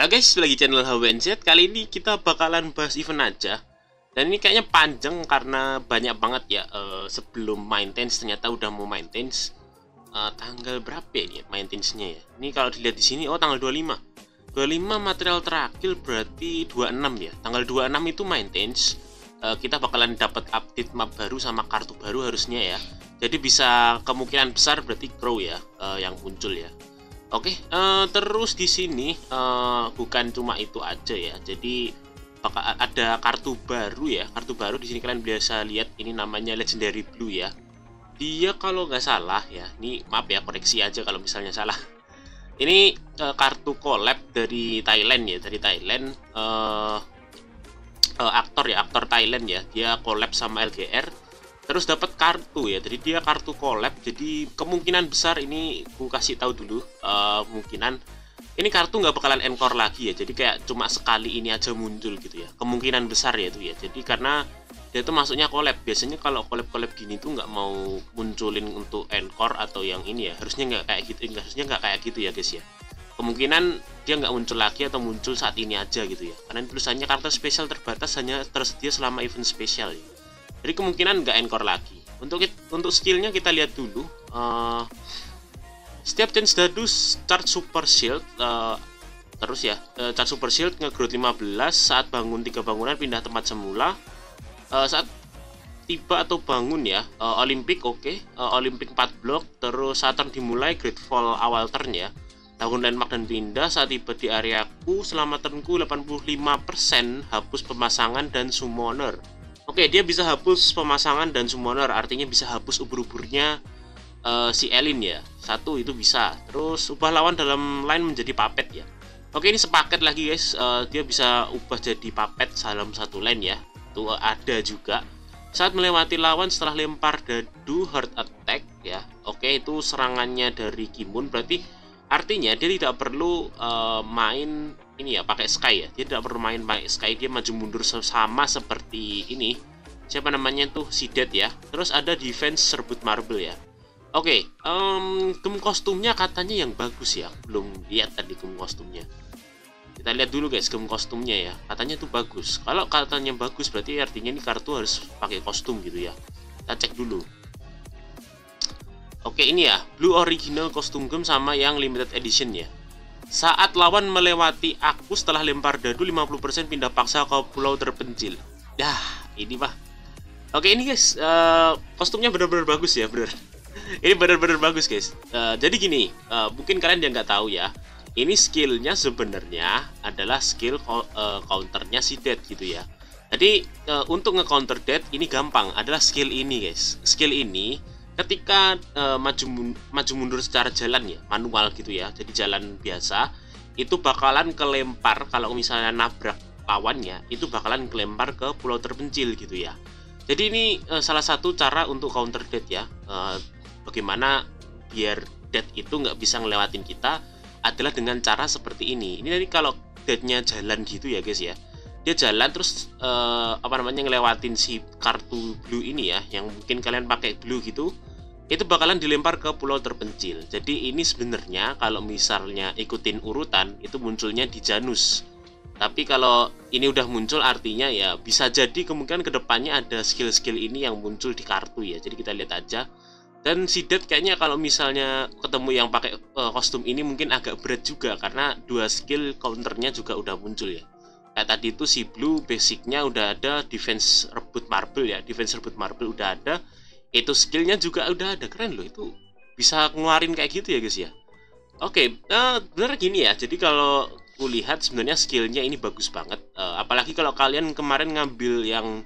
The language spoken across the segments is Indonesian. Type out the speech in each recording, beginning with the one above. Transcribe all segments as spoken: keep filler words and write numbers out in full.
Halo guys, lagi channel H W N Z. Kali ini kita bakalan bahas event aja. Dan ini kayaknya panjang karena banyak banget ya. uh, Sebelum maintenance ternyata udah mau maintenance. uh, Tanggal berapa ya ini maintenance-nya ya? Ini kalau dilihat di sini, oh tanggal dua puluh lima. dua puluh lima material terakhir berarti dua puluh enam ya. Tanggal dua puluh enam itu maintenance. uh, Kita bakalan dapat update map baru sama kartu baru harusnya ya. Jadi bisa kemungkinan besar berarti Crow ya, uh, yang muncul ya. Oke, uh, terus di sini uh, bukan cuma itu aja ya. Jadi bakal ada kartu baru ya. Kartu baru di sini kalian biasa lihat, ini namanya Legendary Blue ya. Dia kalau nggak salah ya, ini maaf ya koreksi aja kalau misalnya salah. Ini uh, kartu collab dari Thailand ya, dari Thailand. Uh, uh, aktor ya, aktor Thailand ya. Dia collab sama L G R. Terus dapat kartu ya, jadi dia kartu collab. Jadi kemungkinan besar ini aku kasih tahu dulu, uh, kemungkinan ini kartu nggak bakalan encore lagi ya. Jadi kayak cuma sekali ini aja muncul gitu ya. Kemungkinan besar ya itu ya. Jadi karena dia tuh masuknya collab. Biasanya kalau collab-collab gini tuh nggak mau munculin untuk encore atau yang ini ya. Harusnya nggak kayak gitu, enggak, harusnya nggak kayak gitu ya guys ya. Kemungkinan dia nggak muncul lagi atau muncul saat ini aja gitu ya. Karena tulisannya kartu spesial terbatas hanya tersedia selama event spesial ya. Jadi kemungkinan nggak encore lagi. Untuk untuk skillnya kita lihat dulu. Uh, setiap change status charge super shield. Uh, terus ya, uh, charge super shield nge-growth lima belas saat bangun tiga bangunan pindah tempat semula. Uh, saat tiba atau bangun ya. Uh, Olympic oke. Okay. Uh, Olympic empat blok. Terus saat turn dimulai great fall awal turn ya. Bangun landmark dan pindah saat tiba di areaku selama turnku delapan puluh lima persen hapus pemasangan dan summoner. Oke, dia bisa hapus pemasangan dan summoner, artinya bisa hapus ubur-uburnya uh, si Elin ya. Satu itu bisa. Terus ubah lawan dalam line menjadi puppet ya. Oke, ini sepaket lagi guys. Uh, dia bisa ubah jadi puppet dalam satu line ya. Itu uh, ada juga. Saat melewati lawan setelah lempar dadu heart attack ya. Oke, itu serangannya dari Kimun, berarti artinya dia tidak perlu uh, main ini ya pakai Sky ya. Dia tidak perlu main pakai Sky, dia maju mundur sama seperti ini. Siapa namanya tuh si Dead ya. Terus ada defense serbut marble ya. Oke, okay, um, gem kostumnya katanya yang bagus ya. Belum lihat tadi gem kostumnya. Kita lihat dulu guys gem kostumnya ya. Katanya tuh bagus. Kalau katanya bagus berarti artinya ini kartu harus pakai kostum gitu ya. Kita cek dulu. Oke, ini ya, Blue Original Costume Gem sama yang Limited Edition ya. Saat lawan melewati aku setelah lempar dadu lima puluh persen pindah paksa ke pulau terpencil. Dah, ini mah. Oke, ini guys, uh, kostumnya benar-benar bagus ya, bener. Ini benar-benar bagus guys. Uh, jadi gini, uh, mungkin kalian yang nggak tahu ya. Ini skillnya sebenarnya adalah skill uh, counternya si Dead gitu ya. Jadi uh, untuk nge-counter Dead ini gampang, adalah skill ini guys. Skill ini ketika uh, maju mun maju mundur secara jalan ya, manual gitu ya, jadi jalan biasa, itu bakalan kelempar. Kalau misalnya nabrak lawannya, itu bakalan kelempar ke pulau terpencil gitu ya. Jadi ini uh, salah satu cara untuk counter Dead ya. uh, Bagaimana biar Dead itu nggak bisa ngelewatin kita adalah dengan cara seperti ini. Ini tadi kalau Deadnya jalan gitu ya guys ya, dia jalan terus uh, apa namanya ngelewatin si kartu blue ini ya, yang mungkin kalian pakai blue gitu, itu bakalan dilempar ke pulau terpencil. Jadi ini sebenarnya kalau misalnya ikutin urutan itu munculnya di Janus. Tapi kalau ini udah muncul artinya ya bisa jadi kemungkinan kedepannya ada skill-skill ini yang muncul di kartu ya. Jadi kita lihat aja. Dan si Dead kayaknya kalau misalnya ketemu yang pakai uh, kostum ini mungkin agak berat juga, karena dua skill counternya juga udah muncul ya. Kayak tadi itu si Blue basicnya udah ada, defense rebut marble ya, defense rebut marble udah ada, itu skillnya juga udah ada. Keren loh, itu bisa ngeluarin kayak gitu ya guys ya. Oke, uh, bener gini ya, jadi kalau kulihat sebenarnya skillnya ini bagus banget. Uh, apalagi kalau kalian kemarin ngambil yang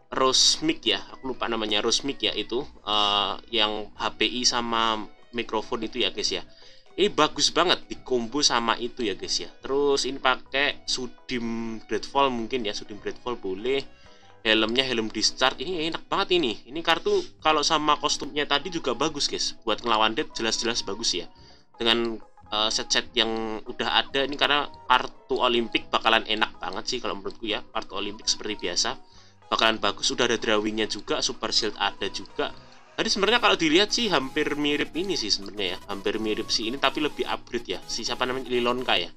Rosmic ya, aku lupa namanya, Rosmic ya itu, uh, yang H P I sama mikrofon itu ya guys ya. Ini bagus banget di combo sama itu ya guys ya. Terus ini pakai Sudim Dreadfall mungkin ya, Sudim Dreadfall boleh. Helmnya helm discharge, ini enak banget ini. Ini kartu kalau sama kostumnya tadi juga bagus guys. Buat ngelawan Dead jelas-jelas bagus ya. Dengan uh, set-set yang udah ada ini, karena kartu Olimpik bakalan enak banget sih kalau menurutku ya. Kartu Olimpik seperti biasa bakalan bagus. Udah ada drawingnya juga, super shield ada juga. Tadi sebenarnya kalau dilihat sih hampir mirip ini sih sebenarnya ya, hampir mirip sih ini tapi lebih upgrade ya. Si siapa namanya, Lilonka ya.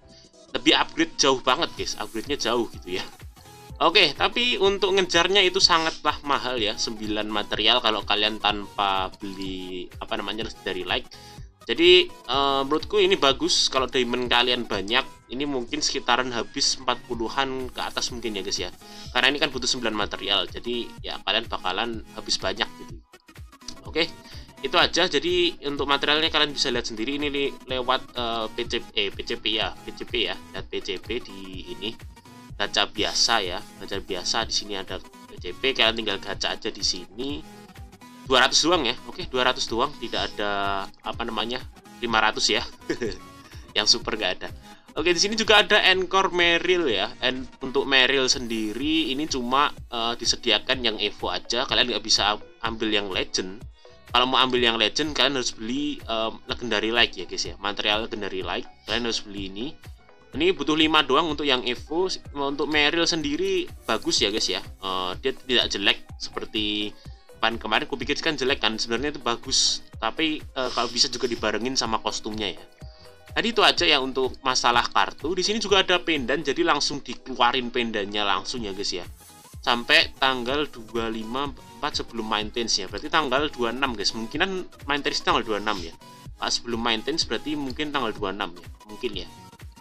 lebih upgrade jauh banget guys, upgrade-nya jauh gitu ya. Oke, tapi untuk ngejarnya itu sangatlah mahal ya, sembilan material kalau kalian tanpa beli apa namanya dari like. Jadi uh, menurutku ini bagus kalau diamond kalian banyak. Ini mungkin sekitaran habis empat puluhan ke atas mungkin ya guys ya. Karena ini kan butuh sembilan material. Jadi ya kalian bakalan habis banyak gitu. Oke, itu aja. Jadi untuk materialnya kalian bisa lihat sendiri ini li lewat uh, P C P, eh, P C P ya, P C P ya, lihat P C P di ini. Gacha biasa ya, gacha biasa di sini ada P C P, kalian tinggal gacha aja di sini. dua ratus doang ya. Oke, dua ratus doang, tidak ada apa namanya lima ratus ya. Yang super nggak ada. Oke, di sini juga ada Encore Meryl ya. And untuk Meryl sendiri ini cuma uh, disediakan yang Evo aja, kalian nggak bisa ambil yang Legend. Kalau mau ambil yang Legend kalian harus beli um, Legendary Like ya guys ya. Material Legendary Like, kalian harus beli ini. Ini butuh lima doang untuk yang Evo. Untuk Meryl sendiri bagus ya guys ya. Uh, dia tidak jelek seperti pan kemarin. Kupikir kan jelek kan. Sebenarnya itu bagus. Tapi uh, kalau bisa juga dibarengin sama kostumnya ya. Tadi itu aja ya untuk masalah kartu. Di sini juga ada pendan. Jadi langsung dikeluarin pendannya langsung ya guys ya. Sampai tanggal dua puluh lima empat sebelum maintenance ya. Berarti tanggal dua puluh enam guys. Mungkinan maintenance tanggal dua puluh enam ya. Pas sebelum maintenance berarti mungkin tanggal dua puluh enam ya. Mungkin ya.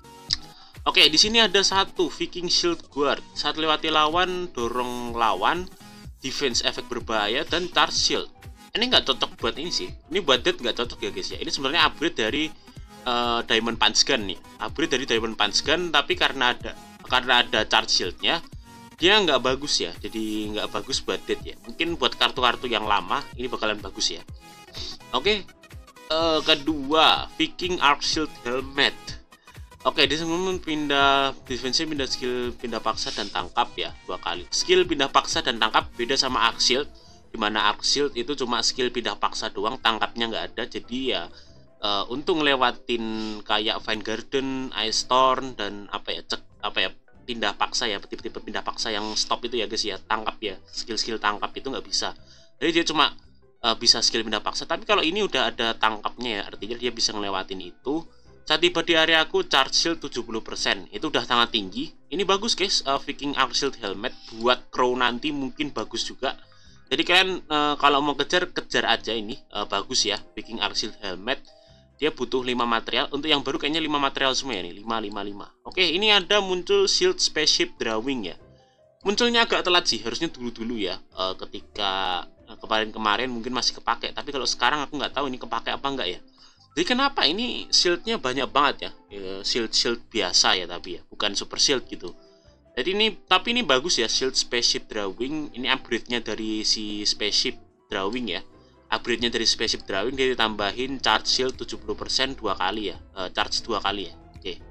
Oke, di sini ada satu Viking Shield Guard. Saat lewati lawan, dorong lawan, defense efek berbahaya dan charge shield. Ini nggak cocok buat ini sih. Ini buat dead nggak cocok ya guys ya. Ini sebenarnya upgrade dari uh, Diamond Punch Gun nih. Upgrade dari Diamond Punch Gun, tapi karena ada karena ada charge shieldnya, dia nggak bagus ya. Jadi nggak bagus buat dead ya. Mungkin buat kartu-kartu yang lama ini bakalan bagus ya. Oke, uh, kedua Viking Arc Shield Helmet. Oke, di sini pindah defense pindah skill pindah paksa dan tangkap ya dua kali. Skill pindah paksa dan tangkap beda sama Arc Shield, dimana Arc Shield itu cuma skill pindah paksa doang, tangkapnya nggak ada. Jadi ya uh, untuk ngelewatin kayak Vine Garden, Ice Storm dan apa ya cek apa ya pindah paksa ya, tipe-tipe pindah paksa yang stop itu ya guys ya, tangkap ya, skill-skill tangkap itu nggak bisa. Jadi dia cuma uh, bisa skill pindah paksa. Tapi kalau ini udah ada tangkapnya ya, artinya dia bisa ngelewatin itu. Saat tiba di area aku, charge shield tujuh puluh persen. Itu udah sangat tinggi. Ini bagus guys, uh, Viking Arc Shield Helmet. Buat Crow nanti mungkin bagus juga. Jadi kalian uh, kalau mau kejar, kejar aja ini. Uh, bagus ya, Viking Arc Shield Helmet. Dia butuh lima material. Untuk yang baru kayaknya lima material semua ya nih. lima, lima, lima. Oke, ini ada muncul Shield Spaceship Drawing ya. Munculnya agak telat sih, harusnya dulu-dulu ya. Uh, ketika kemarin-kemarin uh, mungkin masih kepake. Tapi kalau sekarang aku nggak tahu ini kepake apa enggak ya. Jadi kenapa ini shieldnya banyak banget ya, shield shield biasa ya tapi ya, bukan super shield gitu. Jadi ini tapi ini bagus ya, Shield Spaceship Drawing. Ini upgrade-nya dari si Spaceship Drawing ya. Upgrade-nya dari Spaceship Drawing dia ditambahin charge shield tujuh puluh persen dua kali ya, uh, charge dua kali ya. Oke.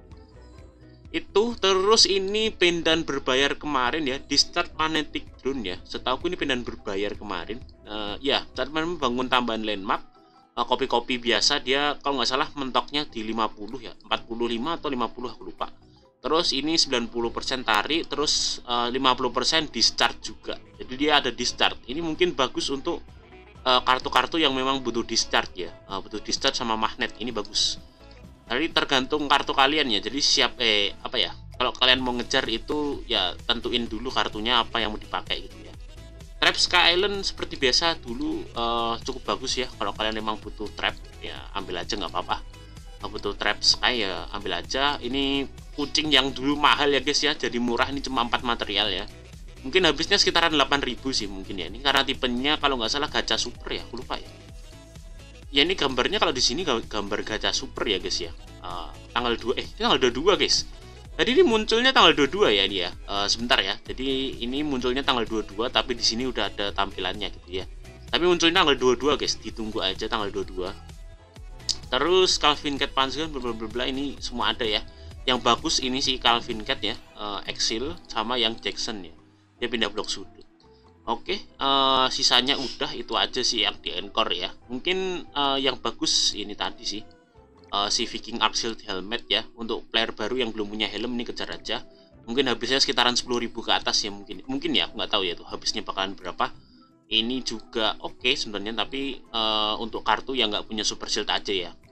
Itu terus ini pendan berbayar kemarin ya, di start magnetic drone ya. Setahu ini pendan berbayar kemarin. Uh, ya, saat membangun tambahan landmark. Kopi-kopi biasa dia kalau nggak salah mentoknya di lima puluh ya, empat puluh lima atau lima puluh aku lupa. Terus ini sembilan puluh persen tarik, terus uh, lima puluh persen discharge juga. Jadi dia ada discharge. Ini mungkin bagus untuk kartu-kartu uh, yang memang butuh discharge ya, uh, butuh discharge sama magnet. Ini bagus. Jadi tergantung kartu kalian ya. Jadi siap eh apa ya? Kalau kalian mau ngejar itu ya tentuin dulu kartunya apa yang mau dipakai gitu ya. Trap Sky Island seperti biasa dulu uh, cukup bagus ya. Kalau kalian memang butuh trap ya ambil aja nggak apa-apa. Kalau butuh trap Sky ya ambil aja. Ini kucing yang dulu mahal ya guys ya, jadi murah. Ini cuma empat material ya. Mungkin habisnya sekitaran delapan ribu sih mungkin ya. Ini karena tipenya kalau nggak salah gacha super ya, aku lupa ya. Ya ini gambarnya kalau di sini gambar gacha super ya guys ya. Uh, tanggal dua eh tanggal dua puluh dua guys. Tadi ini munculnya tanggal dua puluh dua ya ini ya. Uh, sebentar ya. Jadi ini munculnya tanggal dua puluh dua tapi di sini udah ada tampilannya gitu ya. Tapi munculnya tanggal dua puluh dua guys. Ditunggu aja tanggal dua puluh dua. Terus Calvin Cat Panzer bla bla bla ini semua ada ya. Yang bagus ini sih Calvin Cat ya, uh, Exil sama yang Jackson ya. Dia pindah blok sudut. Oke, uh, sisanya udah itu aja sih yang di encore ya. Mungkin uh, yang bagus ini tadi sih. Uh, si Viking Arc Shield Helmet ya. Untuk player baru yang belum punya helm ini kejar aja. Mungkin habisnya sekitaran sepuluh ribu ke atas ya mungkin. Mungkin ya, aku nggak tahu ya tuh habisnya bakalan berapa. Ini juga oke okay sebenarnya, tapi uh, untuk kartu yang nggak punya super shield aja ya.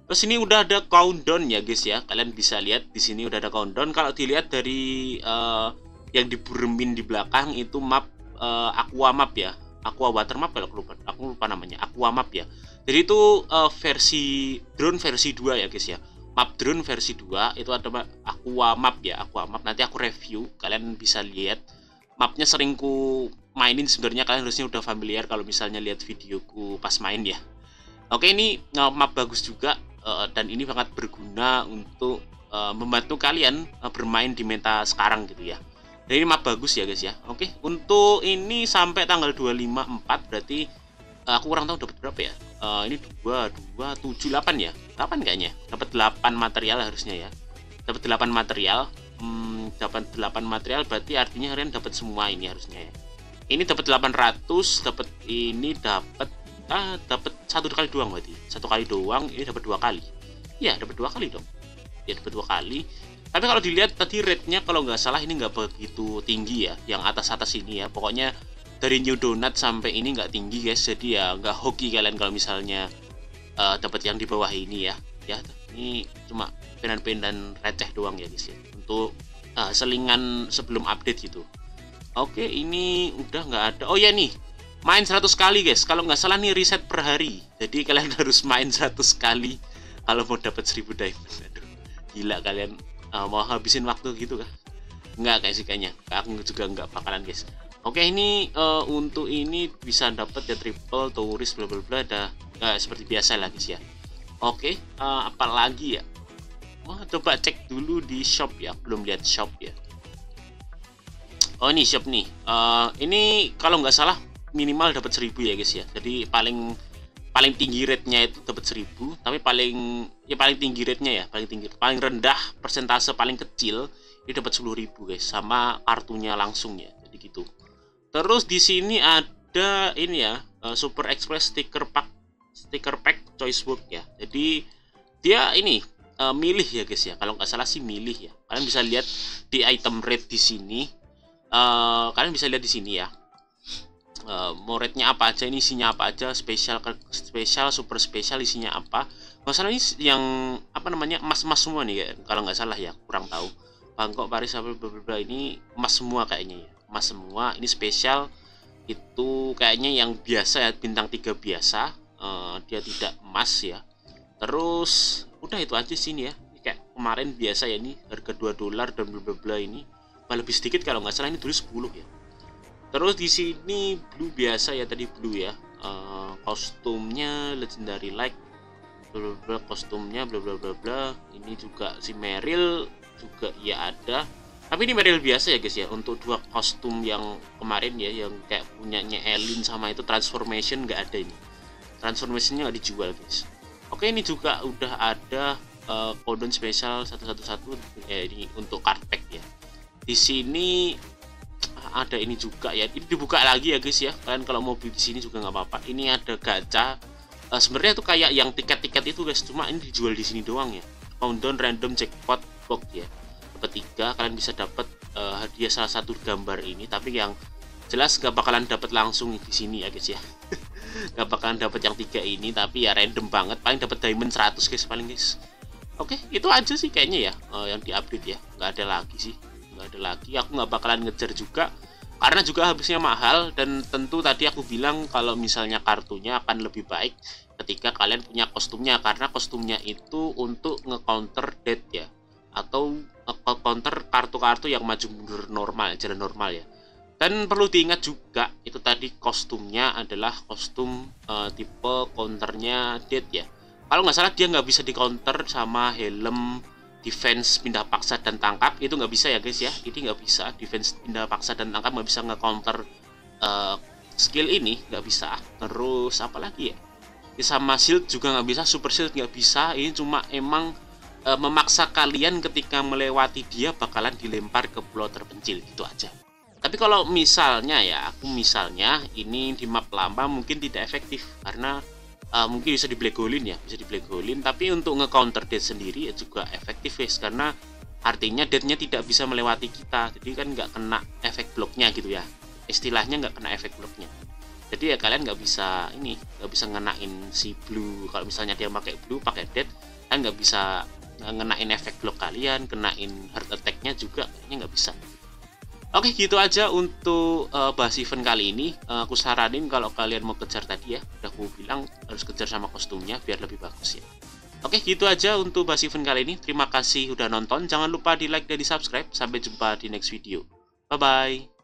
Terus ini udah ada countdown ya guys ya. Kalian bisa lihat di sini udah ada countdown. Kalau dilihat dari uh, yang diburemin di belakang itu map uh, Aqua Map ya. Aqua Water Map kalau aku lupa. Aku lupa namanya. Aqua Map ya. Jadi itu uh, versi drone versi dua ya guys ya. Map drone versi dua itu ada Aqua Map ya. Aqua Map nanti aku review. Kalian bisa lihat. Mapnya sering ku mainin sebenarnya, kalian harusnya udah familiar kalau misalnya lihat videoku pas main ya. Oke, ini uh, map bagus juga. Uh, dan ini sangat berguna untuk uh, membantu kalian uh, bermain di meta sekarang gitu ya. Dan ini map bagus ya guys ya. Oke, untuk ini sampai tanggal dua puluh lima empat berarti uh, aku kurang tahu dapat berapa ya. Uh, ini dua, dua, tujuh, delapan ya. delapan kayaknya. Dapat delapan material harusnya ya. Dapat delapan material. Hmm, dapat delapan material berarti artinya kalian dapat semua ini harusnya ya. Ini dapat delapan ratus, dapat ini dapat ah dapat satu kali doang berarti satu kali doang. Ini dapat dua kali ya, dapat dua kali dong ya, dapat dua kali. Tapi kalau dilihat tadi rate-nya kalau nggak salah ini nggak begitu tinggi ya, yang atas-atas ini ya. Pokoknya dari New Donut sampai ini nggak tinggi guys, jadi ya nggak hoki kalian kalau misalnya uh, dapat yang di bawah ini ya. Ya ini cuma penan-penan receh doang ya guys ya, untuk uh, selingan sebelum update gitu. Oke, ini udah nggak ada. Oh ya nih, main seratus kali guys, kalau nggak salah nih reset per hari, jadi kalian harus main seratus kali kalau mau dapat seribu diamond. Aduh, gila kalian uh, mau habisin waktu gitu kah? Nggak kayak sih kayaknya, aku juga nggak bakalan guys. Oke, ini uh, untuk ini bisa dapat ya triple turis bla bla bla, ada uh, seperti biasa lah guys ya. Oke, uh, apa lagi ya? Wah, coba cek dulu di shop ya, belum lihat shop ya. Oh ini shop nih, uh, ini kalau nggak salah minimal dapat seribu ya guys ya. Jadi paling paling tinggi rate-nya itu dapat seribu, tapi paling ya paling tinggi rate-nya ya, paling tinggi paling rendah persentase paling kecil ini dapat sepuluh ribu guys, sama kartunya langsung ya. Jadi gitu. Terus di sini ada ini ya, uh, Super Express sticker pack sticker pack choice book ya. Jadi dia ini uh, milih ya guys ya. Kalau nggak salah sih milih ya. Kalian bisa lihat di item rate di sini. Uh, kalian bisa lihat di sini ya. Uh, mau rate-nya apa aja, ini isinya apa aja, spesial spesial super spesial isinya apa. Masalah ini yang apa namanya emas-emas semua nih ya, kalau nggak salah ya, kurang tahu. Bangkok, Paris, apa beberapa ini emas semua kayaknya ya, emas semua. Ini spesial itu kayaknya yang biasa ya, bintang tiga biasa, uh, dia tidak emas ya. Terus udah itu aja sini ya, kayak kemarin biasa ya, ini harga dua dolar dan bla bla bla. Ini malah lebih sedikit kalau nggak salah, ini tulis sepuluh ya. Terus di sini blue biasa ya, tadi blue ya. Uh, kostumnya legendary like bla bla bla, kostumnya bla bla bla bla. Ini juga si Meryl juga ya ada. Tapi ini Meryl biasa ya guys ya. Untuk dua kostum yang kemarin ya, yang kayak punyanya Elin sama itu transformation nggak ada ini. Transformationnya nggak dijual guys. Oke, ini juga udah ada uh, countdown spesial satu satu satu ya, ini untuk card pack ya. Di sini ada ini juga ya, ini dibuka lagi ya guys ya. Kalian kalau mau beli di sini juga nggak apa-apa. Ini ada gacha, uh, sebenarnya itu kayak yang tiket-tiket itu guys, cuma ini dijual di sini doang ya. Countdown random jackpot box ya, dapat tiga, kalian bisa dapat uh, hadiah salah satu gambar ini, tapi yang jelas nggak bakalan dapat langsung di sini ya guys ya. Nggak bakalan dapat yang tiga ini, tapi ya random banget, paling dapat diamond seratus guys paling guys. Oke, itu aja sih kayaknya ya, uh, yang diupdate ya, nggak ada lagi sih, nggak ada lagi. Aku nggak bakalan ngejar juga karena juga habisnya mahal, dan tentu tadi aku bilang kalau misalnya kartunya akan lebih baik ketika kalian punya kostumnya, karena kostumnya itu untuk nge-counter death ya, atau nge-counter kartu-kartu yang maju mundur normal, jalan normal ya. Dan perlu diingat juga itu tadi kostumnya adalah kostum uh, tipe counternya death ya. Kalau nggak salah dia nggak bisa di counter sama helm defense pindah paksa dan tangkap, itu nggak bisa ya guys ya. Ini nggak bisa, defense pindah paksa dan tangkap nggak bisa nge-counter uh, skill ini, nggak bisa. Terus apa lagi ya, sama shield juga nggak bisa, super shield nggak bisa. Ini cuma emang uh, memaksa kalian ketika melewati dia bakalan dilempar ke pulau terpencil, gitu aja. Tapi kalau misalnya ya, aku misalnya ini di map lama mungkin tidak efektif, karena Uh, mungkin bisa di black holin ya, bisa di black holin. Tapi untuk nge-counter death sendiri ya juga efektif guys, karena artinya deathnya tidak bisa melewati kita, jadi kan nggak kena efek bloknya gitu ya, istilahnya nggak kena efek bloknya. Jadi ya kalian nggak bisa ini, nggak bisa ngenain si blue. Kalau misalnya dia pakai blue, pakai death, kan nggak bisa ngenain efek blok kalian, kenain heart attack-nya juga kayaknya nggak bisa. Oke, gitu aja untuk uh, bahas event kali ini. Uh, aku saranin kalau kalian mau kejar tadi ya, udah aku bilang harus kejar sama kostumnya biar lebih bagus ya. Oke, gitu aja untuk bahas event kali ini. Terima kasih udah nonton. Jangan lupa di like dan di subscribe. Sampai jumpa di next video. Bye-bye.